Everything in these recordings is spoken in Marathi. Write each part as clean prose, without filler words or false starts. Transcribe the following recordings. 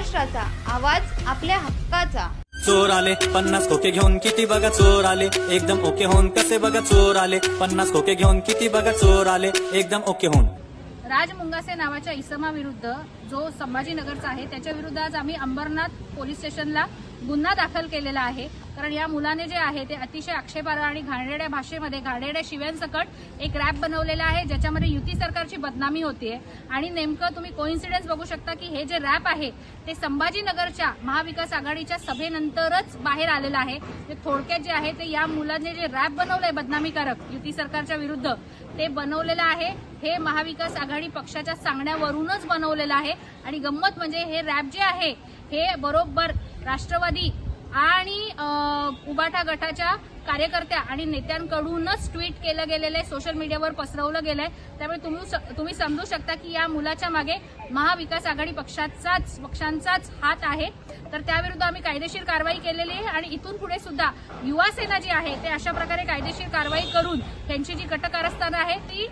महाराष्ट्राचा आवाज आपल्या हक्काचा। चोर आले 50 खोके घेऊन, किती बघा चोर आले एकदम ओके होऊन, कसे बघा चोर आले 50 खोके घेऊन, किती बघा चोर आले एकदम ओके होऊन। राज मुंगासे नावाच्या इसमाविरुद्ध जो संभाजीनगरचा आहे त्याच्या विरुद्ध आज आम्ही अंबरनाथ पोलीस स्टेशनला गुन्हा दाखल केलेला आहे। कारण या मुलाने जे आहे ते अतिशय आक्षेपार्ह आणि घाणेरड्या भाषेमध्ये घाणेरड्या शिव्यांसकट एक रॅप बनवलेला आहे, ज्याच्यामध्ये युती सरकारची बदनामी होतीये। आणि नेमकं तुम्ही कोइन्सिडन्स बघू शकता की हे जे रॅप आहे ते संभाजीनगरच्या महाविकास आघाडीच्या सभेनंतरच बाहेर आलेलं आहे। ते थोडक्यात जे आहे ते या मुलाने जे रॅप बनवलंय बदनामीकारक युती सरकारच्या विरुद्ध ते बनवलेलं आहे, हे महाविकास आघाडी पक्षाच्या सांगण्यावरूनच बनवलेलं आहे। आणि गंमत म्हणजे हे रॅप जे आहे हे बरोबर राष्ट्रवादी आणि उबाटा गटाच्या कार्यकर्त्या आणि नेत्यांकडूनच ट्विट केलं गेलेलं आहे, सोशल मीडियावर पसरवलं गेलंय। त्यामुळे तुम्ही समजू शकता की या मुलाच्या मागे महाविकास आघाडी पक्षांचाच हात आहे। तर त्याविरुद्ध आम्ही कायदेशीर कारवाई केलेली आहे आणि इथून पुढे सुद्धा युवा सेना जी आहे ते अशा प्रकारे कायदेशीर कारवाई करून त्यांची जी कट कारस्थानं आहे ती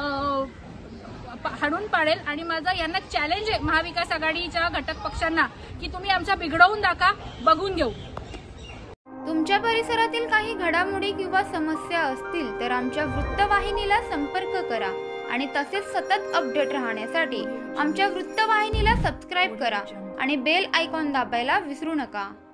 हाडून पाडेल। आणि माझं यांना चॅलेंज आहे महाविकास आघाडीच्या घटक पक्षांना की तुम्ही आमचा बिघडवून दाखवा, बघून घेऊ। तुमच्या परिसरातील काही घडामोडी किंवा समस्या असतील तर आमच्या वृत्तवाहिनीला संपर्क करा आणि तसेच सतत अपडेट राहण्यासाठी आमच्या वृत्तवाहिनीला सबस्क्राइब करा आणि बेल आयकॉन दाबायला विसरू नका।